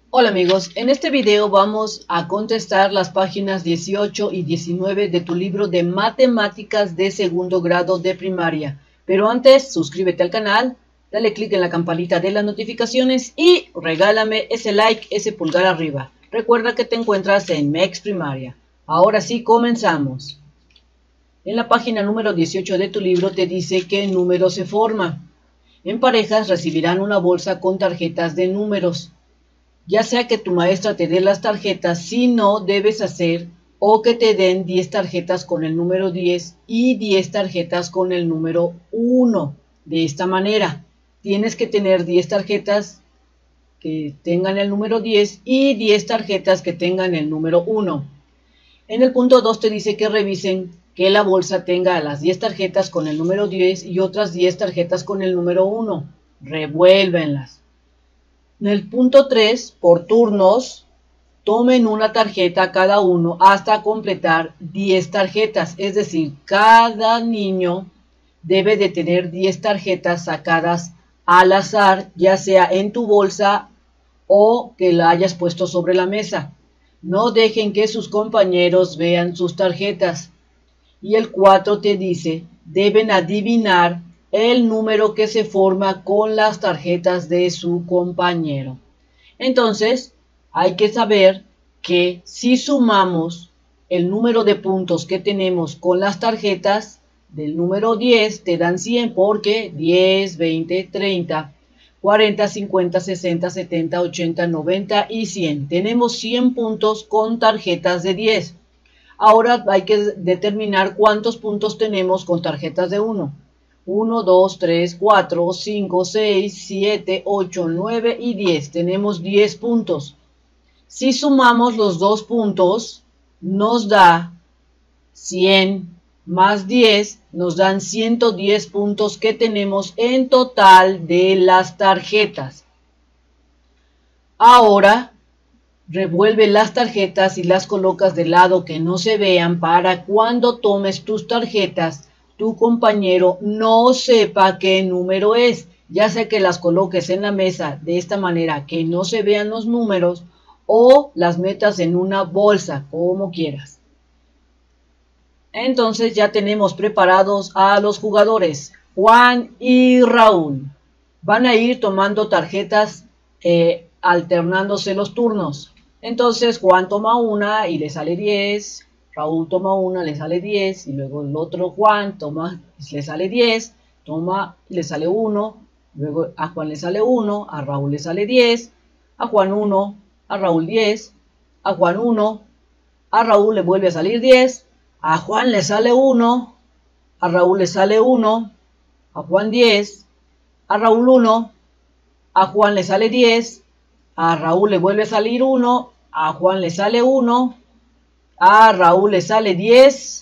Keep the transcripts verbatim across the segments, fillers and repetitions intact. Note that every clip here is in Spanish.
Hola amigos, en este video vamos a contestar las páginas dieciocho y diecinueve de tu libro de matemáticas de segundo grado de primaria. Pero antes, suscríbete al canal, dale clic en la campanita de las notificaciones y regálame ese like, ese pulgar arriba. Recuerda que te encuentras en Mex Primaria. Ahora sí, comenzamos. En la página número dieciocho de tu libro te dice qué número se forma. En parejas recibirán una bolsa con tarjetas de números. Ya sea que tu maestra te dé las tarjetas, si no, debes hacer o que te den diez tarjetas con el número diez y diez tarjetas con el número uno. De esta manera, tienes que tener diez tarjetas que tengan el número diez y diez tarjetas que tengan el número uno. En el punto dos te dice que revisen que la bolsa tenga las diez tarjetas con el número diez y otras diez tarjetas con el número uno. Revuélvenlas. En el punto tres, por turnos, tomen una tarjeta cada uno hasta completar diez tarjetas. Es decir, cada niño debe de tener diez tarjetas sacadas al azar, ya sea en tu bolsa o que la hayas puesto sobre la mesa. No dejen que sus compañeros vean sus tarjetas. Y el cuatro te dice, deben adivinar el número que se forma con las tarjetas de su compañero. Entonces, hay que saber que si sumamos el número de puntos que tenemos con las tarjetas del número diez, te dan cien porque diez, veinte, treinta, cuarenta, cincuenta, sesenta, setenta, ochenta, noventa y cien. Tenemos cien puntos con tarjetas de diez. Ahora hay que determinar cuántos puntos tenemos con tarjetas de uno. uno, dos, tres, cuatro, cinco, seis, siete, ocho, nueve y diez. Tenemos diez puntos. Si sumamos los dos puntos, nos da cien más diez, nos dan ciento diez puntos que tenemos en total de las tarjetas. Ahora, revuelve las tarjetas y las colocas del lado que no se vean para cuando tomes tus tarjetas, tu compañero no sepa qué número es. Ya sea que las coloques en la mesa de esta manera que no se vean los números o las metas en una bolsa, como quieras. Entonces ya tenemos preparados a los jugadores, Juan y Raúl. Van a ir tomando tarjetas eh, alternándose los turnos. Entonces Juan toma una y le sale diez, Raúl toma una, le sale diez, y luego el otro Juan toma, le sale diez, toma, le sale uno, luego a Juan le sale uno, a Raúl le sale diez, a Juan uno, a Raúl diez, a Juan uno, a Raúl le vuelve a salir diez, a Juan le sale uno, a Raúl le sale uno, a Juan diez, a Raúl uno, a Juan le sale diez, a Raúl le vuelve a salir uno, a Juan le sale uno, a Raúl le sale diez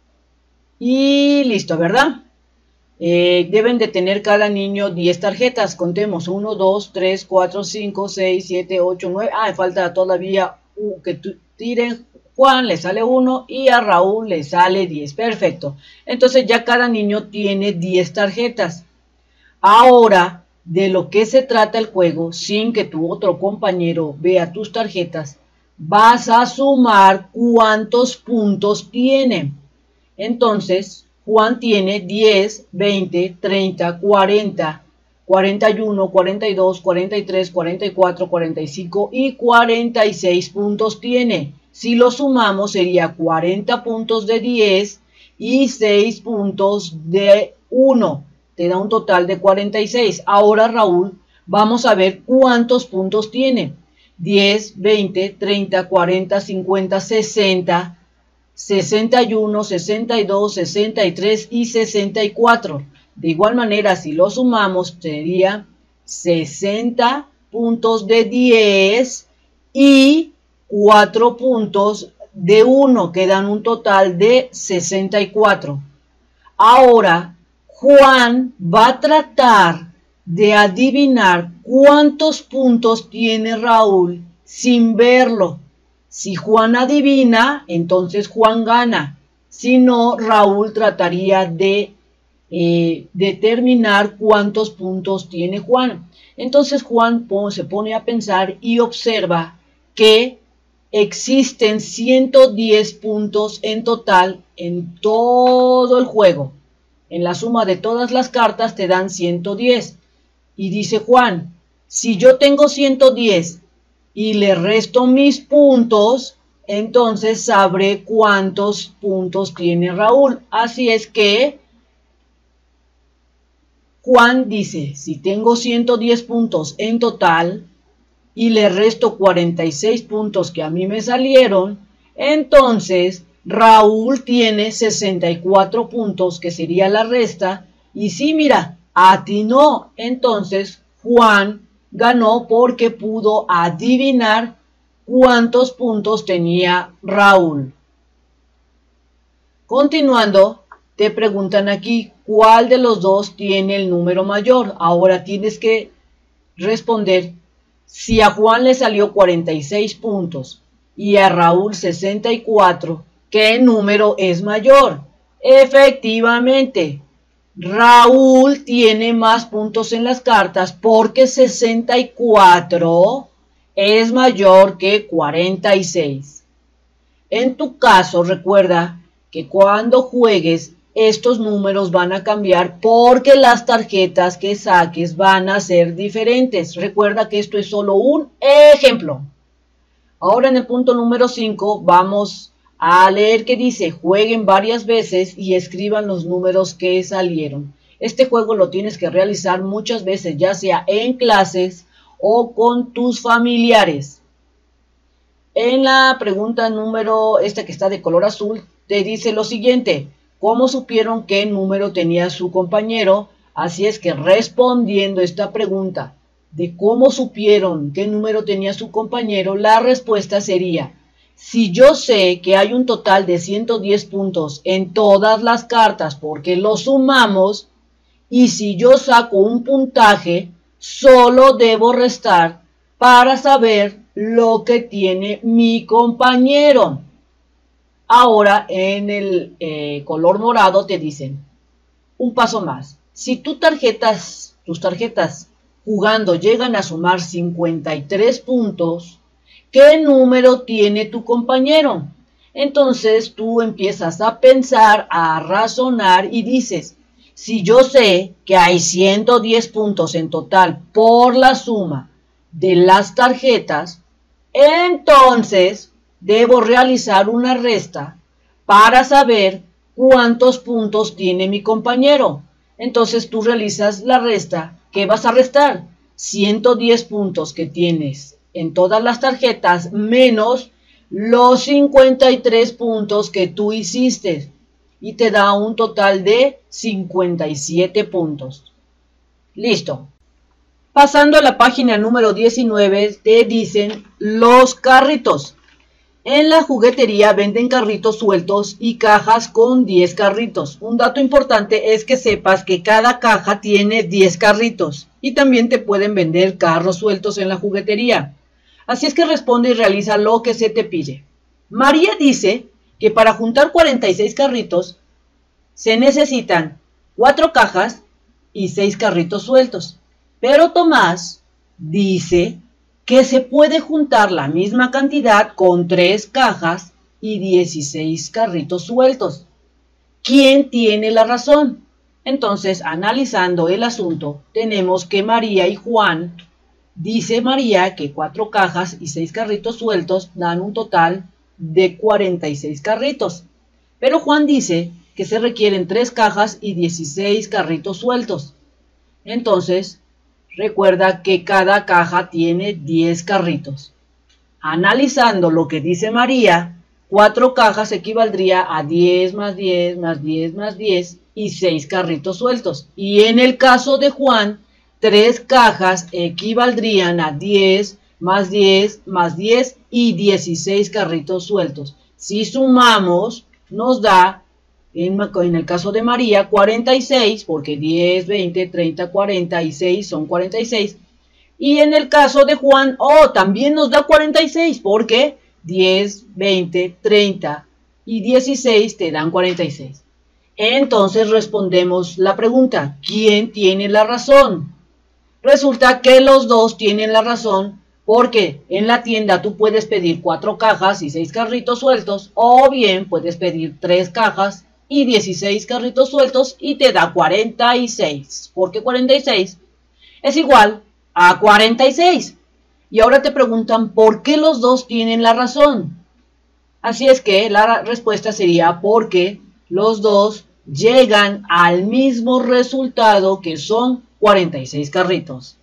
y listo, ¿verdad? Eh, deben de tener cada niño diez tarjetas. Contemos uno, dos, tres, cuatro, cinco, seis, siete, ocho, nueve. Ah, falta todavía uh, que tiren. Juan le sale uno y a Raúl le sale diez. Perfecto. Entonces ya cada niño tiene diez tarjetas. Ahora, de lo que se trata el juego, sin que tu otro compañero vea tus tarjetas, vas a sumar cuántos puntos tiene. Entonces, Juan tiene diez, veinte, treinta, cuarenta, cuarenta y uno, cuarenta y dos, cuarenta y tres, cuarenta y cuatro, cuarenta y cinco y cuarenta y seis puntos tiene. Si lo sumamos sería cuarenta puntos de diez y seis puntos de uno. Te da un total de cuarenta y seis. Ahora, Raúl, vamos a ver cuántos puntos tiene. diez, veinte, treinta, cuarenta, cincuenta, sesenta, sesenta y uno, sesenta y dos, sesenta y tres y sesenta y cuatro. De igual manera, si lo sumamos, sería sesenta puntos de diez y cuatro puntos de uno, que dan un total de sesenta y cuatro. Ahora, Juan va a tratar de adivinar cuántos puntos tiene Raúl sin verlo. Si Juan adivina, entonces Juan gana. Si no, Raúl trataría de eh, determinar cuántos puntos tiene Juan. Entonces Juan se pone a pensar y observa que existen ciento diez puntos en total en todo el juego. En la suma de todas las cartas te dan ciento diez. Y dice Juan, si yo tengo ciento diez y le resto mis puntos, entonces sabré cuántos puntos tiene Raúl. Así es que Juan dice, si tengo ciento diez puntos en total y le resto cuarenta y seis puntos que a mí me salieron, entonces Raúl tiene sesenta y cuatro puntos, que sería la resta, y sí, mira, atinó. Entonces Juan ganó porque pudo adivinar cuántos puntos tenía Raúl. Continuando, te preguntan aquí, ¿cuál de los dos tiene el número mayor? Ahora tienes que responder, si a Juan le salió cuarenta y seis puntos y a Raúl sesenta y cuatro, ¿qué número es mayor? Efectivamente, Raúl tiene más puntos en las cartas porque sesenta y cuatro es mayor que cuarenta y seis. En tu caso, recuerda que cuando juegues, estos números van a cambiar porque las tarjetas que saques van a ser diferentes. Recuerda que esto es solo un ejemplo. Ahora en el punto número cinco vamos a leer que dice, jueguen varias veces y escriban los números que salieron. Este juego lo tienes que realizar muchas veces, ya sea en clases o con tus familiares. En la pregunta número, esta que está de color azul, te dice lo siguiente, ¿cómo supieron qué número tenía su compañero? Así es que respondiendo esta pregunta de cómo supieron qué número tenía su compañero, la respuesta sería, si yo sé que hay un total de ciento diez puntos en todas las cartas porque los sumamos, y si yo saco un puntaje, solo debo restar para saber lo que tiene mi compañero. Ahora en el eh, color morado te dicen, un paso más, si tus tarjetas, tus tarjetas jugando llegan a sumar cincuenta y tres puntos, ¿qué número tiene tu compañero? Entonces tú empiezas a pensar, a razonar y dices, si yo sé que hay ciento diez puntos en total por la suma de las tarjetas, entonces debo realizar una resta para saber cuántos puntos tiene mi compañero. Entonces tú realizas la resta. ¿Qué vas a restar? ciento diez puntos que tienes en todas las tarjetas menos los cincuenta y tres puntos que tú hiciste. Y te da un total de cincuenta y siete puntos. Listo. Pasando a la página número diecinueve, te dicen los carritos. En la juguetería venden carritos sueltos y cajas con diez carritos. Un dato importante es que sepas que cada caja tiene diez carritos. Y también te pueden vender carros sueltos en la juguetería. Así es que responde y realiza lo que se te pide. María dice que para juntar cuarenta y seis carritos se necesitan cuatro cajas y seis carritos sueltos. Pero Tomás dice que se puede juntar la misma cantidad con tres cajas y dieciséis carritos sueltos. ¿Quién tiene la razón? Entonces, analizando el asunto, tenemos que María y Juan, dice María que cuatro cajas y seis carritos sueltos dan un total de cuarenta y seis carritos. Pero Juan dice que se requieren tres cajas y dieciséis carritos sueltos. Entonces, recuerda que cada caja tiene diez carritos. Analizando lo que dice María, cuatro cajas equivaldría a diez más diez más diez más diez y seis carritos sueltos. Y en el caso de Juan, tres cajas equivaldrían a diez más diez más diez y dieciséis carritos sueltos. Si sumamos, nos da, en, en el caso de María, cuarenta y seis, porque diez, veinte, treinta, cuarenta y seis son cuarenta y seis. Y en el caso de Juan, oh, también nos da cuarenta y seis, porque diez, veinte, treinta y dieciséis te dan cuarenta y seis. Entonces respondemos la pregunta, ¿quién tiene la razón? Resulta que los dos tienen la razón porque en la tienda tú puedes pedir cuatro cajas y seis carritos sueltos, o bien puedes pedir tres cajas y dieciséis carritos sueltos y te da cuarenta y seis, porque cuarenta y seis es igual a cuarenta y seis. Y ahora te preguntan por qué los dos tienen la razón. Así es que la respuesta sería porque los dos llegan al mismo resultado, que son cuarenta y seis carritos.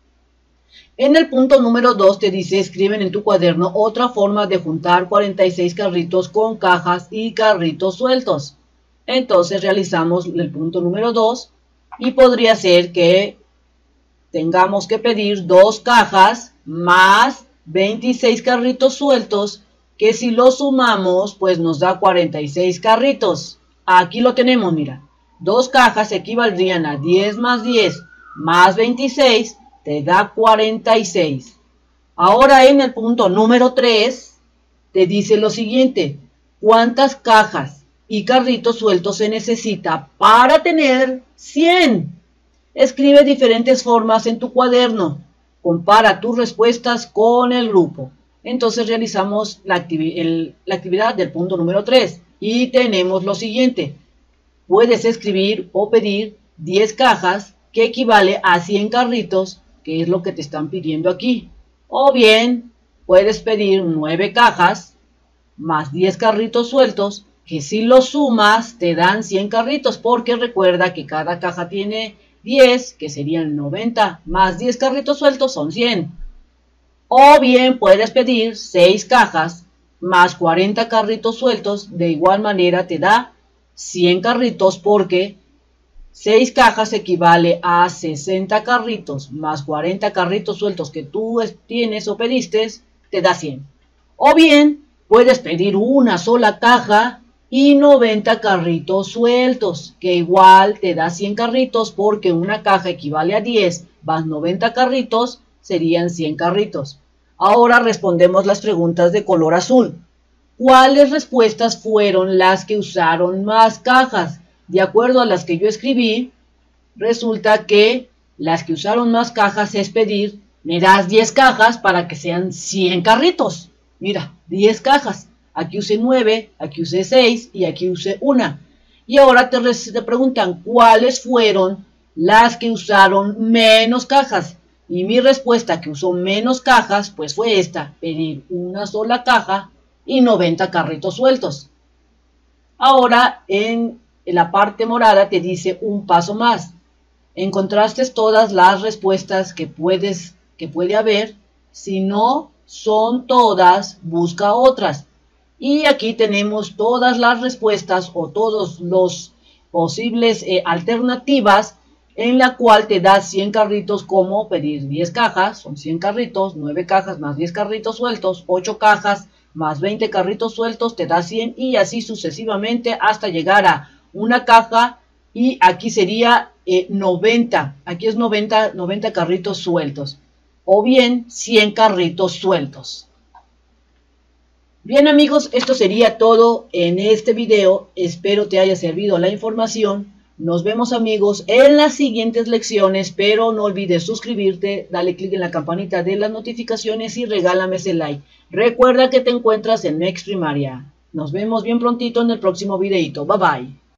En el punto número dos te dice, escriben en tu cuaderno otra forma de juntar cuarenta y seis carritos con cajas y carritos sueltos. Entonces realizamos el punto número dos y podría ser que tengamos que pedir dos cajas más veintiséis carritos sueltos, que si los sumamos pues nos da cuarenta y seis carritos. Aquí lo tenemos, mira. Dos cajas equivaldrían a diez más diez más veintiséis, te da cuarenta y seis. Ahora en el punto número tres te dice lo siguiente, ¿cuántas cajas y carritos sueltos se necesita para tener cien? Escribe diferentes formas en tu cuaderno. Compara tus respuestas con el grupo. Entonces realizamos la, activi el, la actividad del punto número tres. Y tenemos lo siguiente. Puedes escribir o pedir diez cajas, que equivale a cien carritos, que es lo que te están pidiendo aquí. O bien, puedes pedir nueve cajas, más diez carritos sueltos, que si los sumas te dan cien carritos, porque recuerda que cada caja tiene diez, que serían noventa, más diez carritos sueltos son cien. O bien puedes pedir seis cajas, más cuarenta carritos sueltos, de igual manera te da cien carritos, porque seis cajas equivale a sesenta carritos, más cuarenta carritos sueltos que tú tienes o pediste, te da cien. O bien puedes pedir una sola caja y noventa carritos sueltos, que igual te da cien carritos, porque una caja equivale a diez, más noventa carritos serían cien carritos. Ahora respondemos las preguntas de color azul. ¿Cuáles respuestas fueron las que usaron más cajas? De acuerdo a las que yo escribí, resulta que las que usaron más cajas es pedir, me das diez cajas para que sean cien carritos. Mira, diez cajas. Aquí usé nueve, aquí usé seis y aquí usé una. Y ahora te, te preguntan, ¿cuáles fueron las que usaron menos cajas? Y mi respuesta que usó menos cajas, pues fue esta, pedir una sola caja y noventa carritos sueltos. Ahora en la parte morada te dice un paso más. Encontraste todas las respuestas que puedes, que puede haber. Si no son todas, busca otras. Y aquí tenemos todas las respuestas o todos los posibles eh, alternativas, en la cual te da cien carritos, como pedir diez cajas, son cien carritos, nueve cajas más diez carritos sueltos, ocho cajas más veinte carritos sueltos, te da cien, y así sucesivamente hasta llegar a una caja, y aquí sería eh, noventa, aquí es noventa, noventa carritos sueltos, o bien cien carritos sueltos. Bien amigos, esto sería todo en este video, espero te haya servido la información. Nos vemos amigos en las siguientes lecciones, pero no olvides suscribirte, dale clic en la campanita de las notificaciones y regálame ese like. Recuerda que te encuentras en Next Primaria. Nos vemos bien prontito en el próximo videito. Bye bye.